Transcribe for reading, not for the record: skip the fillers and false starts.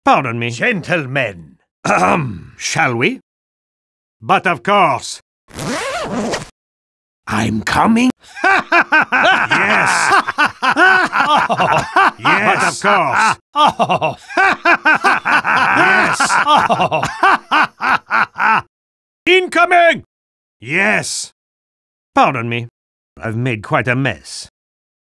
Pardon me. Gentlemen. Shall we? But of course. I'm coming. Yes. Yes. But of course. Yes. Incoming! Yes. Pardon me. I've made quite a mess.